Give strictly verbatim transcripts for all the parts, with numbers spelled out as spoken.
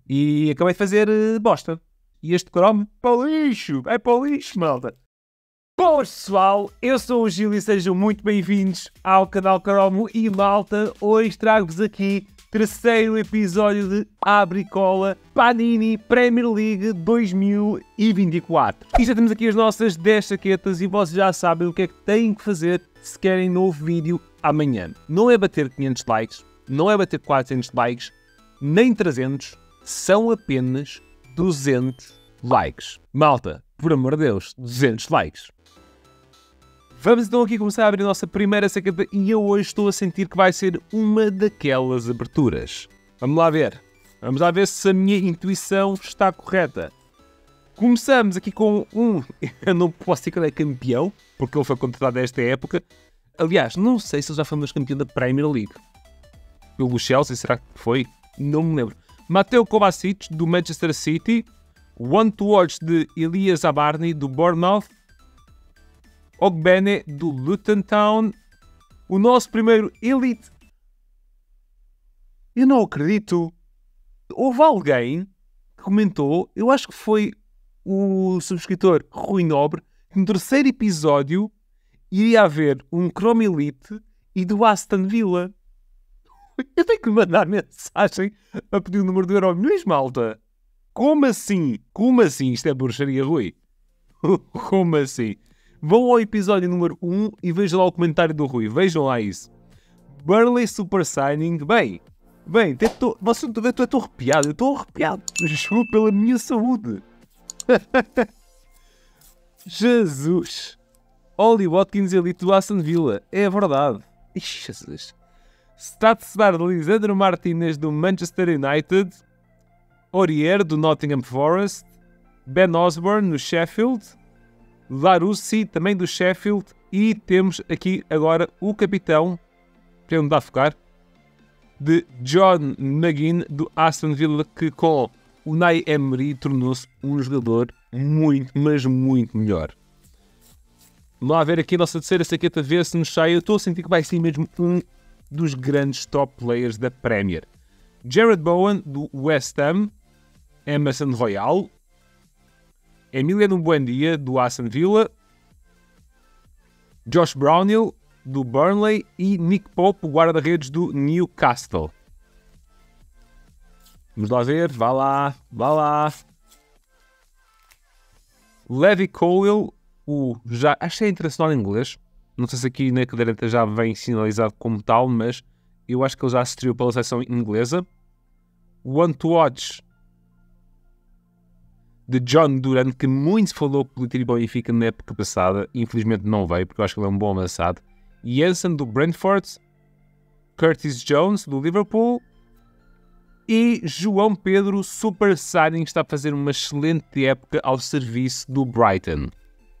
E acabei de fazer uh, bosta. E este cromo, para o lixo. É para o lixo, malta. Boas, pessoal. Eu sou o Gil e sejam muito bem-vindos ao canal Cromo. E malta, hoje trago-vos aqui terceiro episódio de Abre e Cola Panini Premier League dois mil e vinte e quatro. E já temos aqui as nossas dez chaquetas e vocês já sabem o que é que têm que fazer se querem novo vídeo amanhã. Não é bater quinhentos likes, não é bater quatrocentos likes, nem trezentos, são apenas duzentos likes. Malta, por amor de Deus, duzentos likes. Vamos então aqui começar a abrir a nossa primeira chaqueta e eu hoje estou a sentir que vai ser uma daquelas aberturas. Vamos lá ver. Vamos lá ver se a minha intuição está correta. Começamos aqui com um... Eu não posso dizer que ele é campeão, porque ele foi contratado nesta época. Aliás, não sei se ele já foi mais campeão da Premier League. Pelo Chelsea, será que foi? Não me lembro. Mateo Kovacic, do Manchester City. One to Watch, de Elias Abarni, do Bournemouth. Ogbene, do Luton Town. O nosso primeiro Elite. Eu não acredito. Houve alguém que comentou, eu acho que foi o subscritor Rui Nobre, que no terceiro episódio iria haver um Chrome Elite e do Aston Villa. Eu tenho que mandar mensagem a pedir o número do Euro Milhões, malta. Como assim? Como assim? Isto é bruxaria, Rui? Como assim? Vão ao episódio número um e vejam lá o comentário do Rui. Vejam lá isso. Burnley Super Signing. Bem, bem, tô, você, eu estou arrepiado. Eu estou arrepiado. Desculpa pela minha saúde. Jesus. Ollie Watkins Elite do Aston Villa. É verdade. Ixi, Jesus. Statstar de Lisandro Martínez do Manchester United. Aurier do Nottingham Forest. Ben Osborne no Sheffield. Larussi também do Sheffield. E temos aqui agora o capitão, para onde dá a focar, de John McGinn do Aston Villa, que com o Unai Emery tornou-se um jogador muito, mas muito melhor. Vamos lá ver aqui a nossa terceira saqueta, ver se nos sai. Eu estou a sentir que vai ser mesmo um dos grandes top players da Premier. Jared Bowen do West Ham. Emerson Royal. Emiliano Buendia do Aston Villa. Josh Brownhill do Burnley e Nick Pope, guarda-redes do Newcastle. Vamos lá ver, vá lá, vá lá. Levi Colwill, o já, acho que é internacional em inglês. Não sei se aqui na caderneta já vem sinalizado como tal, mas eu acho que ele já se estreou pela seleção inglesa. One to Watch, de John Duran, que muito se falou pelo Liverpool e Benfica na época passada. Infelizmente não veio, porque eu acho que ele é um bom avançado. Jensen, do Brentford. Curtis Jones, do Liverpool. E João Pedro, Super Signing, está a fazer uma excelente época ao serviço do Brighton.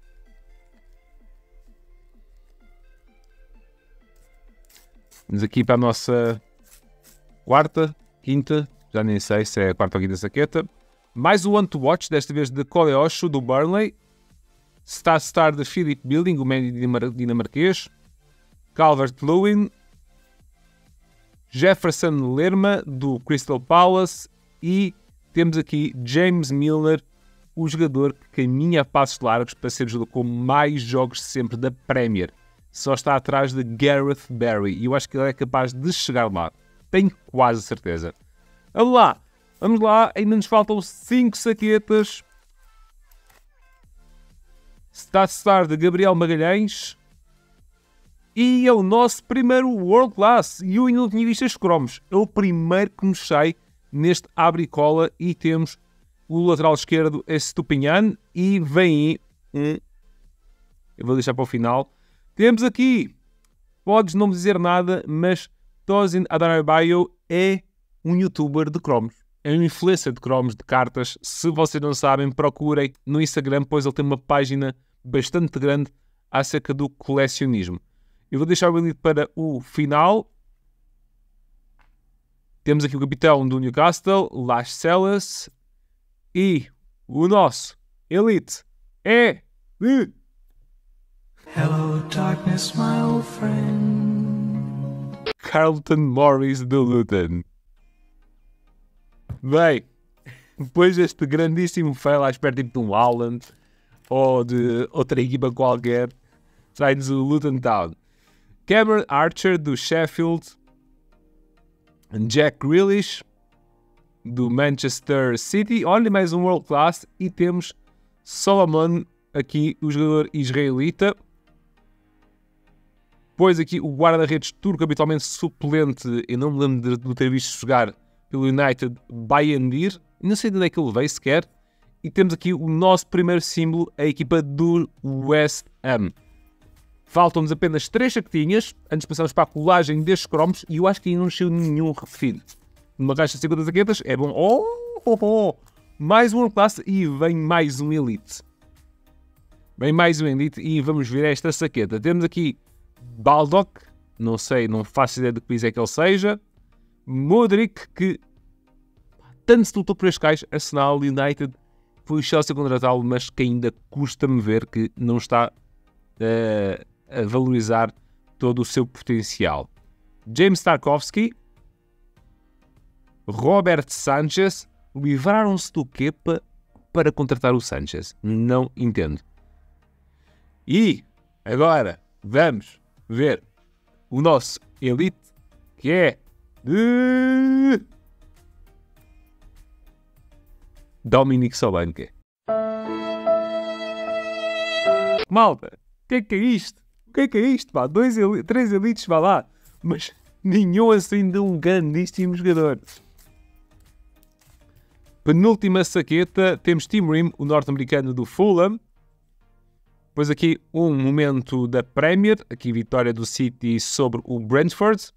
Vamos aqui para a nossa quarta, quinta, já nem sei se é a quarta ou quinta saqueta. Mais o One to Watch, desta vez de Coleocho, do Burnley. Star Star de Philip Billing, o médio dinamarquês. Calvert-Lewin. Jefferson Lerma, do Crystal Palace. E temos aqui James Milner, o jogador que caminha a passos largos para ser o jogador com mais jogos sempre da Premier. Só está atrás de Gareth Barry. E eu acho que ele é capaz de chegar lá. Tenho quase certeza. Vamos lá. Vamos lá, ainda nos faltam cinco saquetas. Statstar de Gabriel Magalhães. E é o nosso primeiro World Class. E eu ainda não tinha visto estes cromos. É o primeiro que nos sai neste abre e cola. E temos o lateral esquerdo, Estupinhan. E vem aí um... Eu vou deixar para o final. Temos aqui, podes não me dizer nada, mas Tosin Adarabioyo é um youtuber de cromos. É um influencer de cromos, de cartas. Se vocês não sabem, procurem no Instagram, pois ele tem uma página bastante grande acerca do colecionismo. Eu vou deixar o Elite para o final. Temos aqui o capitão do Newcastle, Las Celas. E o nosso Elite é de... Hello darkness, my old friend. Carlton Morris do Luton. Bem, Depois deste grandíssimo fail à espera tipo de um Haaland ou de outra equipa qualquer, sai-nos o Luton Town. Cameron Archer do Sheffield, Jack Grealish do Manchester City, olha mais um World Class, e temos Solomon, aqui o jogador israelita. Depois aqui o guarda-redes turco, habitualmente suplente, eu não me lembro de, de ter visto jogar pelo United, Bayandir, não sei de onde é que ele veio sequer. E temos aqui o nosso primeiro símbolo, a equipa do West Ham. Faltam-nos apenas três saquetinhas, antes passamos para a colagem destes cromos, e eu acho que ainda não chegou nenhum refino. Numa caixa de cinquenta saquetas, é bom. Oh, oh, oh. Mais um classe e vem mais um Elite. Vem mais um Elite e vamos ver esta saqueta. Temos aqui Baldock, não sei, não faço ideia de que país é que ele seja. Modric, que tanto se lutou por este caixa, Arsenal, United, foi o Chelsea contratá-lo, mas que ainda custa-me ver que não está uh, a valorizar todo o seu potencial. James Tarkowski, Robert Sanchez, livraram-se do quê para, para contratar o Sanchez? Não entendo. E agora vamos ver o nosso Elite, que é de Dominic Solanke. Malta, o que é que é isto? O que é que é isto? Pá? Dois, três Elites, vá lá, mas nenhum assim de um grandíssimo jogador. Penúltima saqueta, temos Tim Ream, o norte-americano do Fulham. Depois aqui um momento da Premier, aqui vitória do City sobre o Brentford.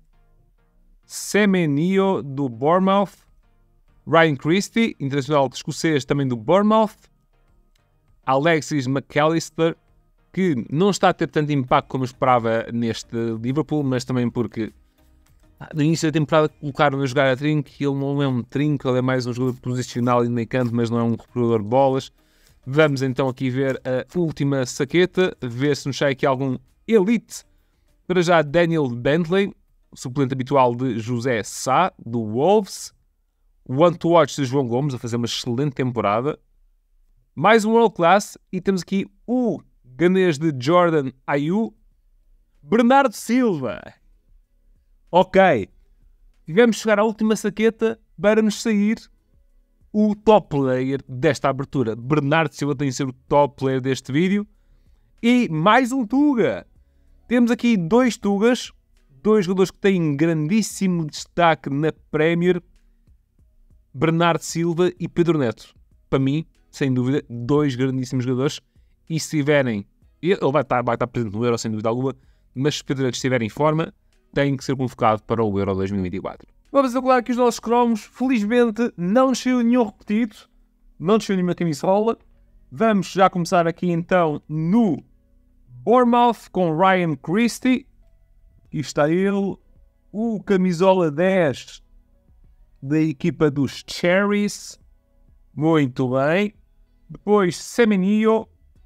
Semenyo do Bournemouth. Ryan Christie, internacional escocês também do Bournemouth. Alexis McAllister, que não está a ter tanto impacto como eu esperava neste Liverpool, mas também porque no início da temporada colocaram-no a jogar a trinco e ele não é um trinco, ele é mais um jogador posicional e meio canto, mas não é um recuperador de bolas. Vamos então aqui ver a última saqueta, ver se nos sai aqui algum Elite. Para já Daniel Bentley, suplente habitual de José Sá, do Wolves. One to Watch de João Gomes, a fazer uma excelente temporada. Mais um World Class e temos aqui o ganês de Jordan Ayew, Bernardo Silva. Ok, tivemos de chegar à última saqueta para nos sair o top player desta abertura. Bernardo Silva tem de ser o top player deste vídeo. E mais um Tuga. Temos aqui dois Tugas, dois jogadores que têm grandíssimo destaque na Premier. Bernardo Silva e Pedro Neto. Para mim, sem dúvida, dois grandíssimos jogadores. E se tiverem, ele vai estar, vai estar presente no Euro, sem dúvida alguma, mas se Pedro Neto estiver em forma, tem que ser convocado para o Euro dois mil e vinte e quatro. Vamos acumular aqui os nossos cromos. Felizmente não desceu nenhum repetido, não desceu nenhuma camisola. Vamos já começar aqui então no Bournemouth com Ryan Christie. Aqui está ele, o camisola dez da equipa dos Cherries. Muito bem. Depois Semenyo.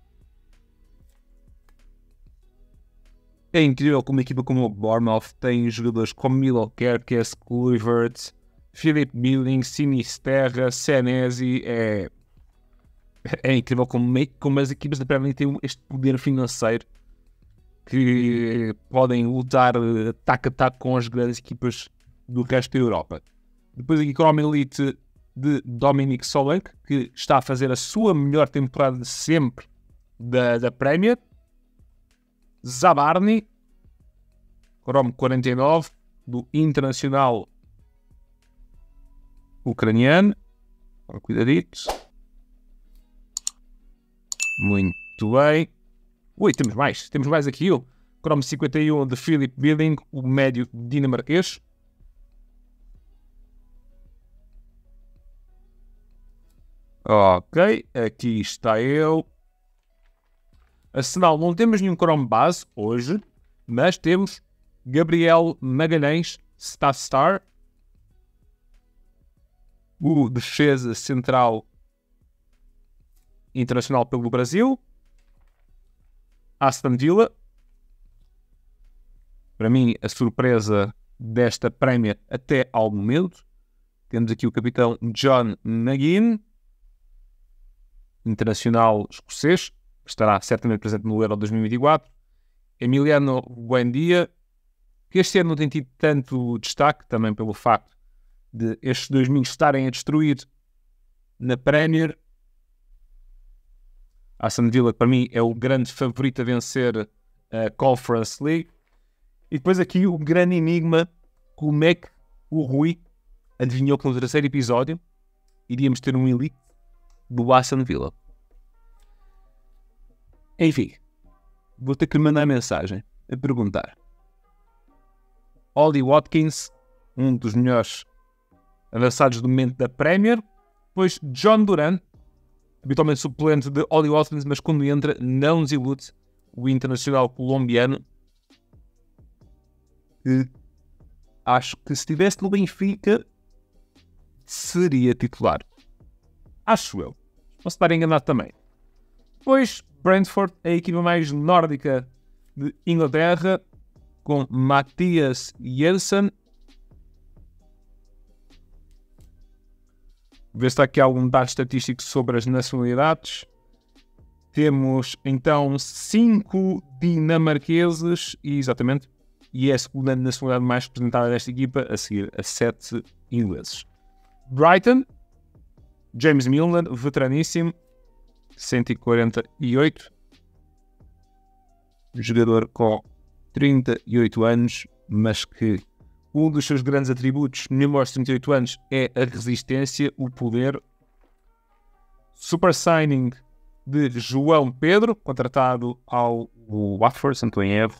É incrível como uma equipa como o Bournemouth tem jogadores como Milo Kerkez, Kluivert, Philip Billing, Sinisterra, Senesi. É, é incrível como, como as equipas da Premier League têm este poder financeiro que podem lutar ataque a ataque com as grandes equipas do resto da Europa. Depois aqui Chrome Elite de Dominic Solanke, que está a fazer a sua melhor temporada de sempre da, da Premier. Zabarny, Chrome quarenta e nove, do Internacional ucraniano. Cuidadito. Muito bem. Ui, temos mais. Temos mais aqui. O Chrome cinquenta e um de Philip Billing, o médio dinamarquês. Ok, aqui está ele. Arsenal, não temos nenhum Chrome base hoje, mas temos Gabriel Magalhães, Staff Star, o defesa central internacional pelo Brasil. Aston Villa, para mim a surpresa desta Premier até ao momento. temos aqui o capitão John McGinn, internacional escocês, que estará certamente presente no Euro dois mil e vinte e quatro. Emiliano Buendia, que este ano não tem tido tanto destaque, também pelo facto de estes dois meninos estarem a destruir na Premier. Aston Villa, que para mim é o grande favorito a vencer a Conference League. E depois aqui o grande enigma, como é que o Rui adivinhou que no terceiro episódio iríamos ter um elite do Aston Villa. Enfim, vou ter que lhe mandar mensagem a perguntar. Ollie Watkins, um dos melhores avançados do momento da Premier, depois John Duran, habitualmente suplente de Ollie Watkins, mas quando entra não desilude, o internacional colombiano, que acho que se estivesse no Benfica seria titular. Acho eu. Posso estar enganado também. Depois Brentford, a equipa mais nórdica de Inglaterra, com Mathias Jensen. Ver se está aqui algum dado estatístico sobre as nacionalidades. Temos então cinco dinamarqueses e exatamente, e é a segunda nacionalidade mais representada desta equipa, a seguir a sete ingleses. Brighton, James Milner, veteraníssimo, cento e quarenta e oito, jogador com trinta e oito anos, mas que um dos seus grandes atributos, mesmo aos trinta e oito anos, é a resistência, o poder. Super signing de João Pedro, contratado ao Watford, se não estou em erro,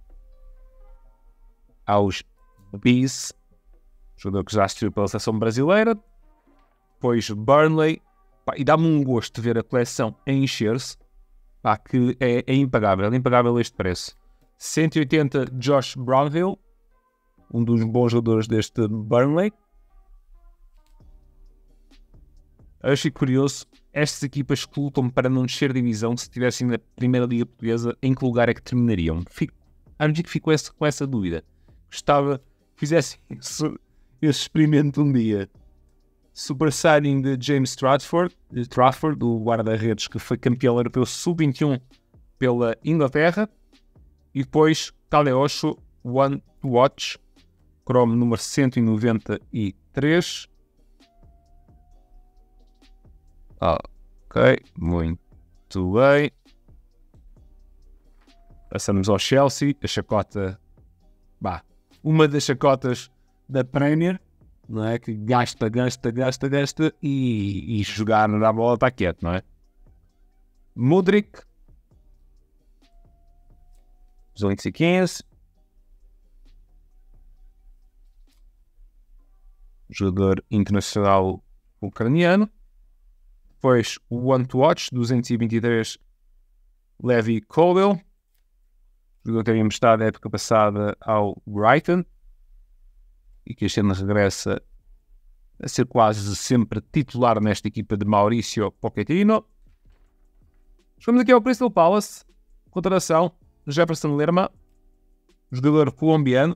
aos Bees, jogador que já assistiu pela seleção brasileira. Depois Burnley, pá, e dá-me um gosto de ver a coleção a encher-se, pá, que é, é impagável, é impagável este preço. cento e oitenta Josh Brownhill, um dos bons jogadores deste Burnley. Achei curioso, estas equipas que lutam para não descer divisão, se estivessem na Primeira Liga Portuguesa, em que lugar é que terminariam? Fico, a mim que fico com essa, com essa dúvida. Gostava que fizessem esse, esse experimento um dia. Super signing de James Trafford, de Trafford, do guarda-redes que foi campeão europeu sub vinte e um pela Inglaterra. E depois Taleosho One to Watch, Chrome número cento e noventa e três. Ok, muito bem. Passamos ao Chelsea, a chacota, bah, uma das chacotas da Premier, não é? Que gasta, gasta, gasta, gasta e, e jogar na bola está quieto, não é? Mudryk, duzentos e quinze, jogador internacional ucraniano. Depois o One to Watch, duzentos e vinte e três, Levi Colwill, jogador que havia emprestado a época passada ao Brighton e que este ano regressa a ser quase sempre titular nesta equipa de Mauricio Pochettino. Chegamos aqui ao Crystal Palace, contratação Jefferson Lerma, jogador colombiano,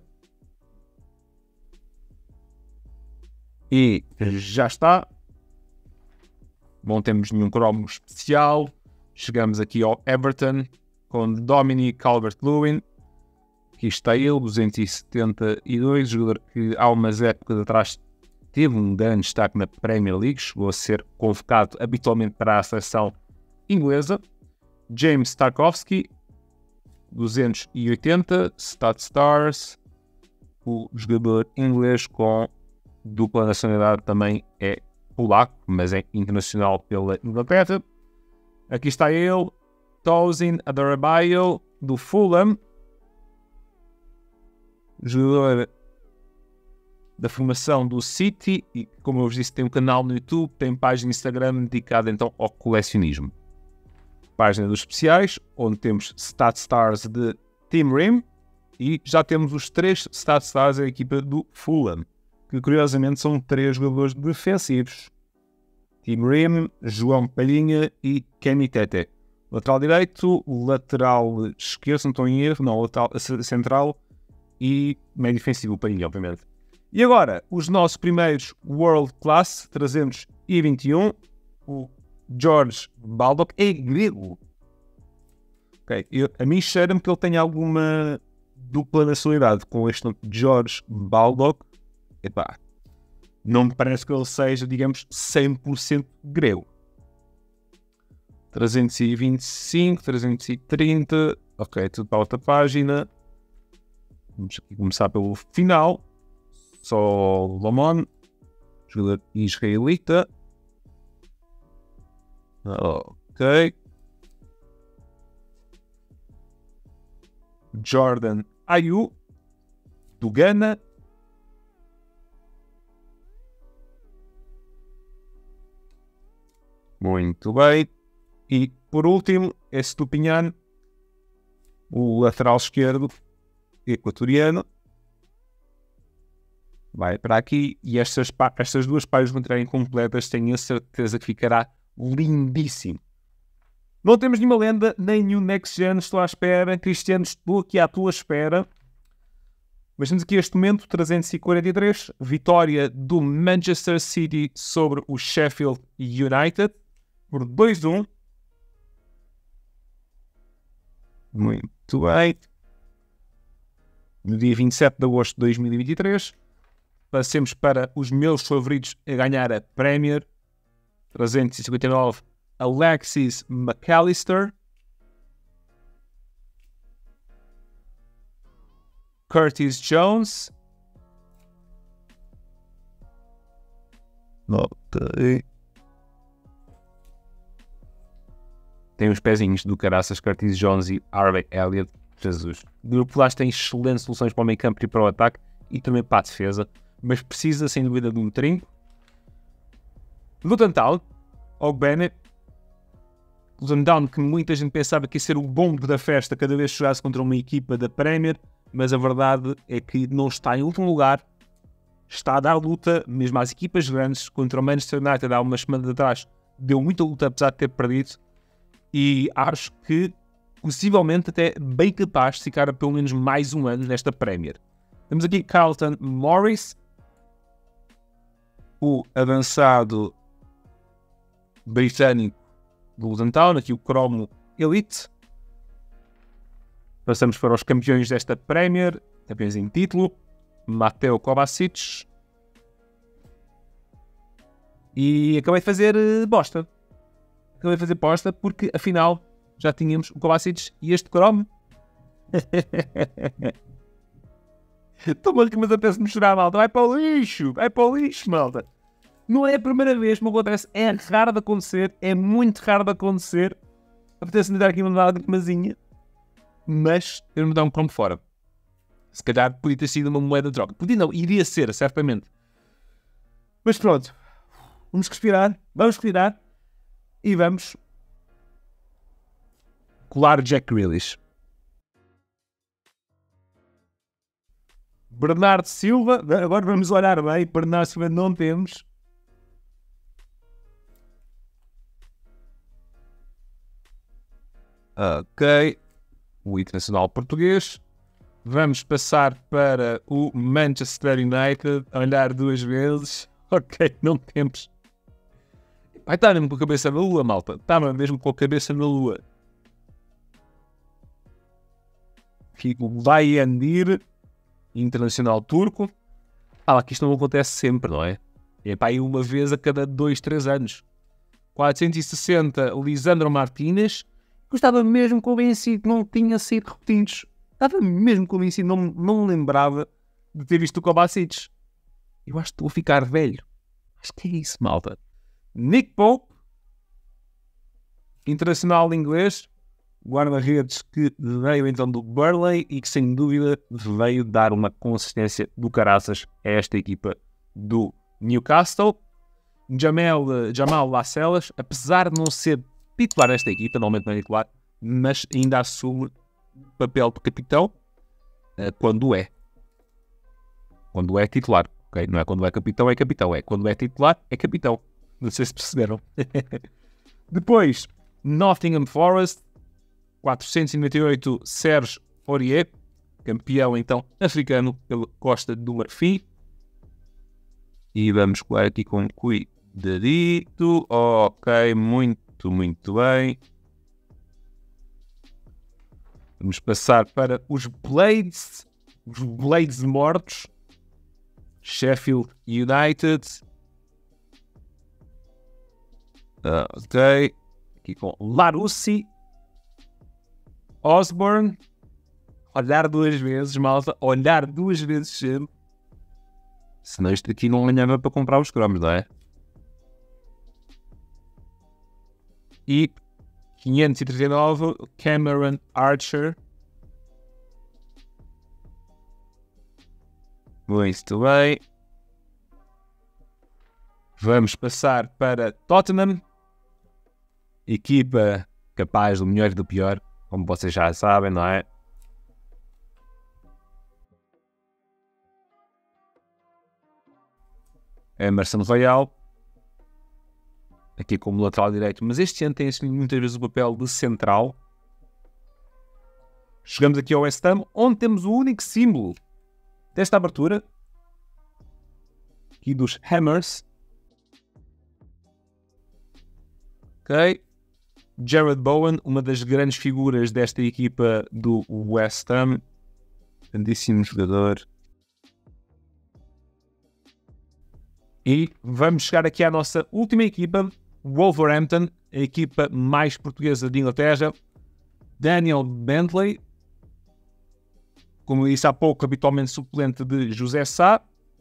e já está. Não temos nenhum cromo especial. Chegamos aqui ao Everton com Dominic Calvert-Lewin. Aqui está ele, duzentos e setenta e dois, jogador que há umas épocas atrás teve um grande destaque na Premier League, chegou a ser convocado habitualmente para a seleção inglesa. James Tarkowski, duzentos e oitenta, Stat Stars, o jogador inglês com dupla nacionalidade também é polaco, mas é internacional pela Inglaterra. Aqui está ele, Tosin Adarabioyo, do Fulham, jogador da formação do City e, como eu vos disse, tem um canal no YouTube, tem página no Instagram dedicada então ao colecionismo. Página dos especiais, onde temos Stat Stars de Team Rim e já temos os três Stat Stars da equipa do Fulham, que curiosamente são três jogadores defensivos. Team Rim, João Palhinha e Kenny Tete. Lateral direito, lateral esquerdo, não estou em erro, não, lateral central e meio defensivo, Palhinha, obviamente. E agora, os nossos primeiros World Class, trezentos e vinte e um, o George Baldock, é grego. Okay. Eu, a mim cheira-me que ele tem alguma dupla nacionalidade com este nome, George Baldock. Epá, não me parece que ele seja, digamos, cem por cento grego. trezentos e vinte e cinco, trezentos e trinta, ok, tudo para a outra página. Vamos aqui começar pelo final. Solomon, jogador israelita. Ok. Jordan Ayew, do Ghana. Muito bem. E, por último, é Stupinhan, o lateral esquerdo equatoriano. Vai para aqui. E estas, estas duas páginas vão estar incompletas. Tenho a certeza que ficará lindíssimo. Não temos nenhuma lenda, nem nenhum Next Gen. Estou à espera. Cristiano, estou aqui à tua espera. Mas temos aqui este momento, trezentos e quarenta e três. Vitória do Manchester City sobre o Sheffield United. Por dois a um. Muito bem. No dia vinte e sete de agosto de dois mil e vinte e três. Passemos para os meus favoritos a ganhar a Premier. trezentos e cinquenta e nove. Alexis McAllister. Curtis Jones. Ok. Tem os pezinhos do caraças, Curtis Jones e Harvey Elliott. Jesus. O grupo lá tem excelentes soluções para o meio campo e para o ataque e também para a defesa, mas precisa sem dúvida de um trinco. Luton Town, Ogbene. Luton Town, que muita gente pensava que ia ser o bombo da festa cada vez que jogasse contra uma equipa da Premier, mas a verdade é que não está em último lugar, está a dar luta, mesmo às equipas grandes. Contra o Manchester United há umas semanas atrás deu muita luta apesar de ter perdido, e acho que possivelmente até bem capaz de ficar a pelo menos mais um ano nesta Premier. Temos aqui Carlton Morris, o avançado britânico do Luton Town, aqui o cromo Elite. Passamos para os campeões desta Premier, campeões em título, Mateo Kovacic. E acabei de fazer uh, bosta. Acabei de fazer bosta porque afinal já tínhamos o Kovacic e este cromo. Estou-me a rir, mas apetece-me chorar, malta. Vai para o lixo, vai para o lixo, malta. Não é a primeira vez que me acontece, é raro de acontecer, é muito raro de acontecer. Apetece-me dar aqui uma lágrimazinha, mas eu me dar um cromo fora. Se calhar podia ter sido uma moeda de troca. Podia não, iria ser, certamente. Mas pronto, vamos respirar, vamos respirar e vamos colar Jack Grealish. Bernardo Silva, agora vamos olhar bem, Bernardo Silva não temos. Ok, o internacional português. Vamos passar para o Manchester United, olhar duas vezes. Ok, não temos. Vai estar mesmo com a cabeça na lua, malta. Estava mesmo com a cabeça na lua. Aqui o Bayendir, internacional turco. Ah, aqui isto não acontece sempre, não é? É para aí uma vez a cada dois, três anos. quatrocentos e sessenta, Lisandro Martínez. Eu estava mesmo convencido que não tinha sido repetidos. Estava mesmo convencido, não, não me lembrava de ter visto o Kovacic. Eu acho que estou a ficar velho. Acho que é isso, malta. Nick Pope, internacional inglês, guarda-redes que veio então do Burnley e que sem dúvida veio dar uma consistência do caraças a esta equipa do Newcastle. Jamel, Jamal Lascelles, apesar de não ser titular nesta equipa, normalmente não é titular, mas ainda assume papel de capitão uh, quando é. Quando é titular. Okay? Não é quando é capitão, é capitão. É quando é titular, é capitão. Não sei se perceberam. Depois, Nottingham Forest, quatrocentos e noventa e oito, Serge Aurier, campeão então africano pela Costa do Marfim. E vamos colar aqui com cuidadito. Ok, muito, muito bem. Vamos passar para os Blades. Os Blades mortos. Sheffield United. Uh, ok. Aqui com Larussi. Osborne. Olhar duas vezes, malta. Olhar duas vezes sempre. Senão isto aqui não ganhava para comprar os cromos, não é? E quinhentos e trinta e nove, Cameron Archer. Muito bem. Vamos passar para Tottenham. Equipa capaz do melhor e do pior, como vocês já sabem, não é? Emerson Royal. Aqui como lateral direito, mas este ano tem assim, muitas vezes o papel de central. Chegamos aqui ao West Ham, onde temos o único símbolo desta abertura, aqui dos Hammers. Ok. Jared Bowen, uma das grandes figuras desta equipa do West Ham. Grandíssimo jogador. E vamos chegar aqui à nossa última equipa, Wolverhampton, a equipa mais portuguesa de Inglaterra. Daniel Bentley, como eu disse há pouco, habitualmente suplente de José Sá.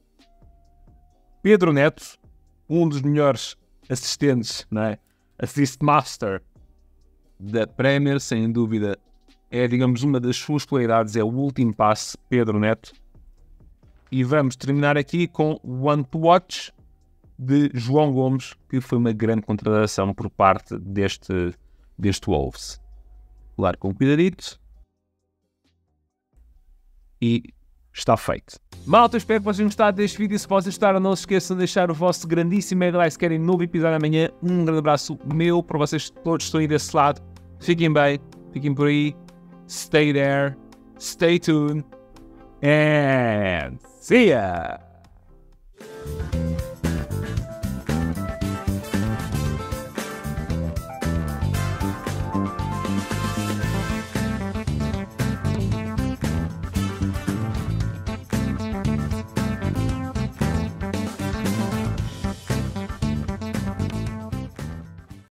Pedro Neto, um dos melhores assistentes, não é? Assist Master da Premier, sem dúvida. É, digamos, uma das suas qualidades, é o último passe, Pedro Neto. E vamos terminar aqui com One to Watch, de João Gomes, que foi uma grande contratação por parte deste, deste Wolves. Claro, com cuidadito. E está feito. Malta, espero que vocês tenham gostado deste vídeo. Se vocês gostaram, não se esqueçam de deixar o vosso grandíssimo like se querem novo episódio amanhã. Um grande abraço meu para vocês todos que estão aí desse lado. Fiquem bem, fiquem por aí. Stay there, stay tuned, and see ya!